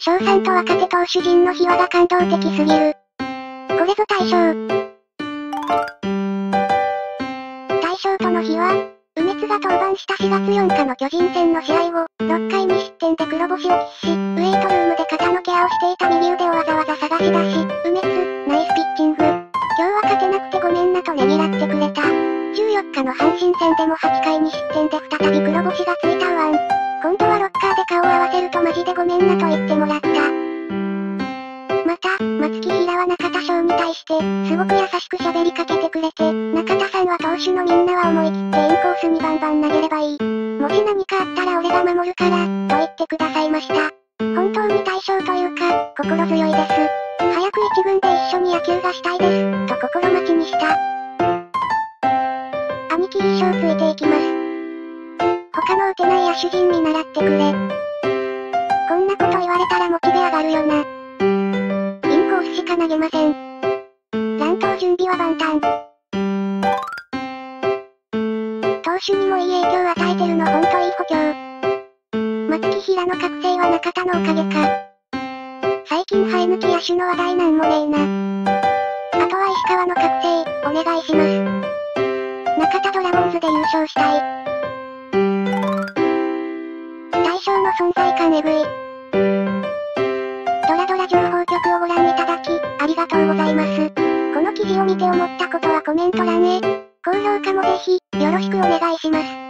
賞賛と若手投手陣の秘話が感動的すぎる。これぞ大賞。大賞との秘話。梅津が登板した4月4日の巨人戦の試合後、6回2失点で黒星を喫し、ウェイトルームで肩のケアをしていた右腕をわざわざ探し出し、梅津、ナイスピッチング。今日は勝てなくてごめんなとねぎらってくれた。14日の阪神戦でも8回2失点で再び黒星がついたわん。今度はロッカーで顔を合わせるとマジでごめんなと言ってもらった。また、松木平は中田翔に対して、すごく優しく喋りかけてくれて、中田さんは投手のみんなは思い切ってインコースにバンバン投げればいい。もし何かあったら俺が守るから、と言ってくださいました。本当に大将というか、心強いです。早く一軍で一緒に野球がしたいです、と心待ちにした。兄貴一生ついていきます。他の打てない野手陣見習ってくれ。こんなこと言われたらモチベ上がるよな。インコースしか投げません。乱闘準備は万端。投手にもいい影響を与えてるのほんといい補強。松木平の覚醒は中田のおかげか。最近生え抜き野手の話題なんもねえな。あとは石川の覚醒、お願いします。中田ドラゴンズで優勝したい。大将の存在感えぐい。ドラドラ情報局をご覧いただき、ありがとうございます。この記事を見て思ったことはコメント欄へ。高評価もぜひ、よろしくお願いします。